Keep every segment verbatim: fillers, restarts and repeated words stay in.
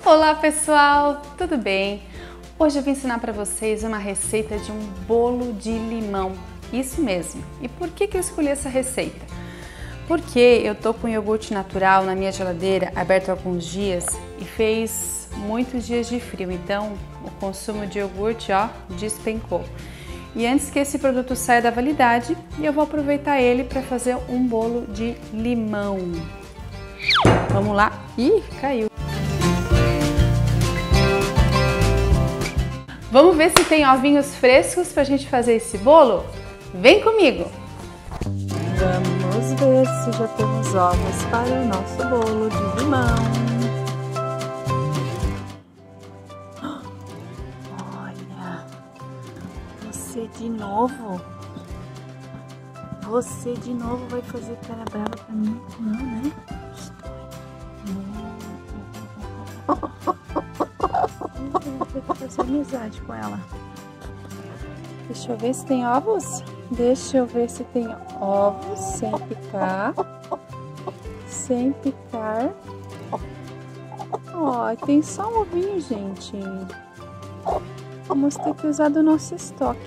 Olá pessoal, tudo bem? Hoje eu vim ensinar para vocês uma receita de um bolo de limão, isso mesmo. E por que que eu escolhi essa receita? Porque eu tô com iogurte natural na minha geladeira aberto há alguns dias e fez muitos dias de frio, então o consumo de iogurte, ó, despencou. E antes que esse produto saia da validade, eu vou aproveitar ele para fazer um bolo de limão. Vamos lá? Ih, caiu! Vamos ver se tem ovinhos frescos para a gente fazer esse bolo? Vem comigo! Vamos ver se já temos ovos para o nosso bolo de limão. Olha, você de novo? Você de novo vai fazer cara brava pra mim? Não, né? Vou ter que fazer amizade com ela. Deixa eu ver se tem ovos. Deixa eu ver se tem ovos sem picar. Sem picar. Ó, tem só um ovinho, gente. Vamos ter que usar do nosso estoque.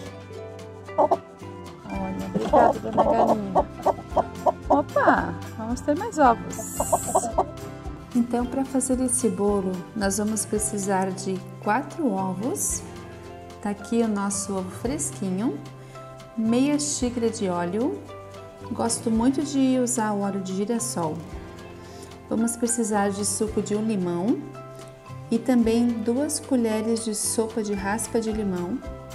Olha, obrigada, dona Galinha. Opa, vamos ter mais ovos. Então, para fazer esse bolo, nós vamos precisar de quatro ovos. Tá aqui o nosso ovo fresquinho, meia xícara de óleo. Gosto muito de usar o óleo de girassol. Vamos precisar de suco de um limão e também duas colheres de sopa de raspa de limão,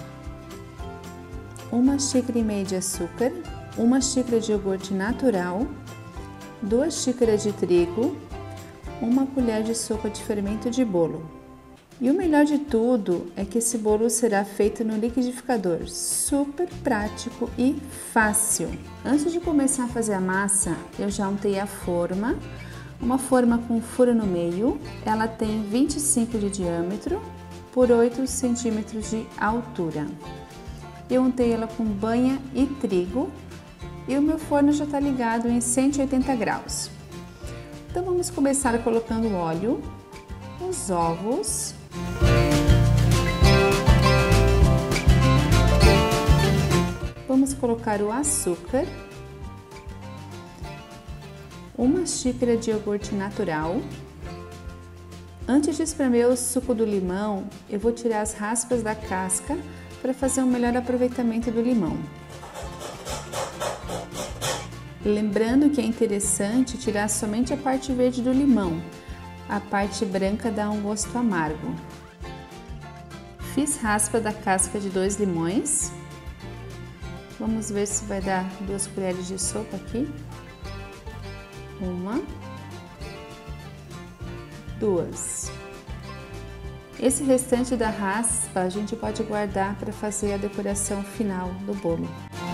uma xícara e meia de açúcar, uma xícara de iogurte natural, duas xícaras de trigo, uma colher de sopa de fermento de bolo. E o melhor de tudo é que esse bolo será feito no liquidificador, super prático e fácil. Antes de começar a fazer a massa, eu já untei a forma, uma forma com furo no meio. Ela tem vinte e cinco de diâmetro por oito centímetros de altura. Eu untei ela com banha e trigo e o meu forno já está ligado em cento e oitenta graus. Então vamos começar colocando o óleo, os ovos, vamos colocar o açúcar, uma xícara de iogurte natural. Antes de espremer o suco do limão, eu vou tirar as raspas da casca para fazer um melhor aproveitamento do limão. Lembrando que é interessante tirar somente a parte verde do limão, a parte branca dá um gosto amargo. Fiz raspa da casca de dois limões. Vamos ver se vai dar duas colheres de sopa aqui. Uma, duas. Esse restante da raspa a gente pode guardar para fazer a decoração final do bolo.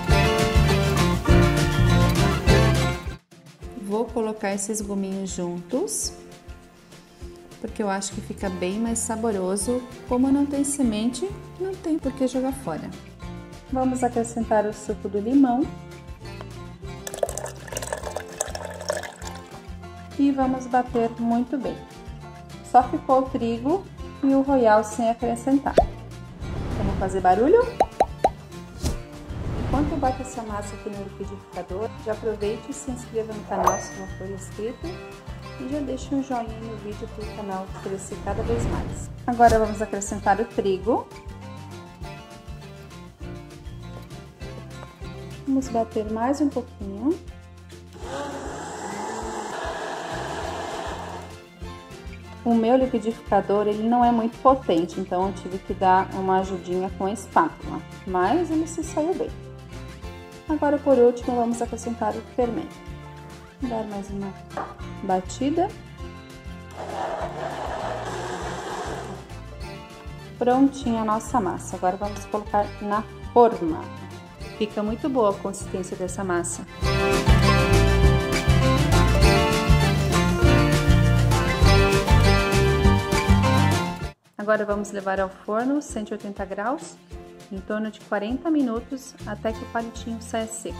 Vou colocar esses gominhos juntos, porque eu acho que fica bem mais saboroso. Como não tem semente, não tem por que jogar fora. Vamos acrescentar o suco do limão. E vamos bater muito bem. Só ficou o trigo e o royal sem acrescentar. Vamos fazer barulho? Enquanto eu bato essa massa aqui no liquidificador, já aproveite e se inscreva no canal se não for inscrito e já deixe um joinha no vídeo para o canal crescer cada vez mais. Agora vamos acrescentar o trigo. Vamos bater mais um pouquinho. O meu liquidificador ele não é muito potente, então eu tive que dar uma ajudinha com a espátula, mas ele se saiu bem. Agora, por último, vamos acrescentar o fermento. Dar mais uma batida. Prontinha a nossa massa. Agora vamos colocar na forma. Fica muito boa a consistência dessa massa. Agora vamos levar ao forno, cento e oitenta graus, em torno de quarenta minutos, até que o palitinho saia seco.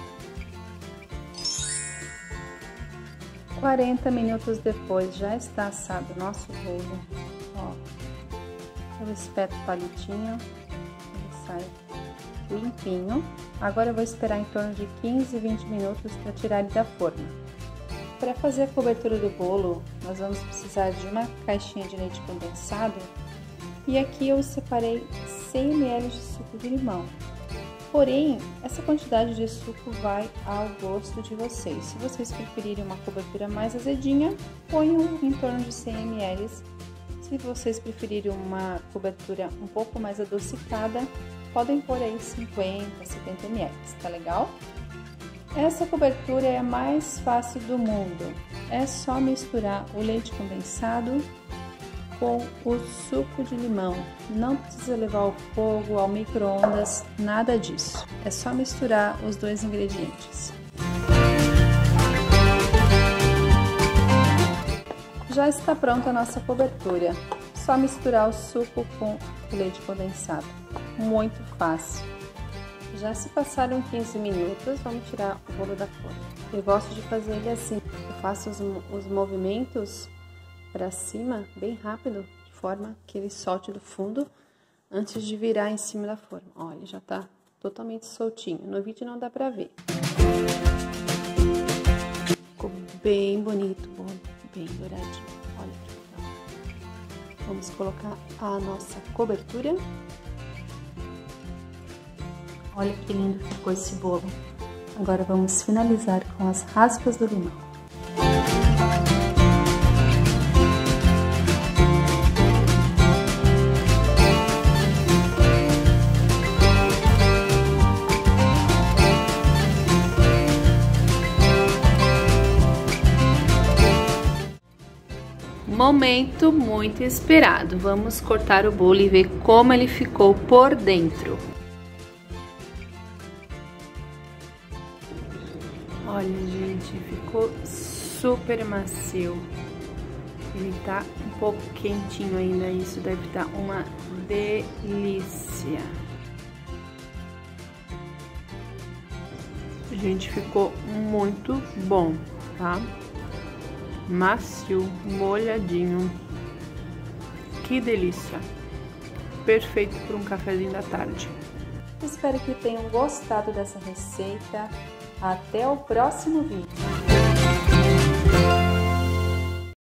quarenta minutos depois já está assado o nosso bolo. Ó, eu espeto o palitinho, ele sai limpinho. Agora eu vou esperar em torno de quinze, vinte minutos para tirar ele da forma. Para fazer a cobertura do bolo, nós vamos precisar de uma caixinha de leite condensado e aqui eu separei cem mililitros de suco de limão. Porém, essa quantidade de suco vai ao gosto de vocês. Se vocês preferirem uma cobertura mais azedinha, ponham em torno de cem mililitros. Se vocês preferirem uma cobertura um pouco mais adocicada, podem pôr aí cinquenta, setenta mililitros, tá legal? Essa cobertura é a mais fácil do mundo. É só misturar o leite condensado com o suco de limão. Não precisa levar ao fogo, ao micro-ondas, nada disso. É só misturar os dois ingredientes. Já está pronta a nossa cobertura. Só misturar o suco com o leite condensado. Muito fácil. Já se passaram quinze minutos, vamos tirar o bolo da forma. Eu gosto de fazer ele assim. Eu faço os, os movimentos para cima bem rápido, de forma que ele solte do fundo antes de virar em cima da forma. Olha, ele já tá totalmente soltinho. No vídeo não dá pra ver. Ficou bem bonito o bolo, bem douradinho. Olha que legal. Vamos colocar a nossa cobertura. Olha que lindo que ficou esse bolo. Agora vamos finalizar com as raspas do limão. Momento muito esperado. Vamos cortar o bolo e ver como ele ficou por dentro. Olha, gente, ficou super macio. Ele tá um pouco quentinho ainda, isso deve dar uma delícia. Gente, ficou muito bom, tá? Macio, molhadinho. Que delícia! Perfeito para um cafezinho da tarde. Espero que tenham gostado dessa receita. Até o próximo vídeo.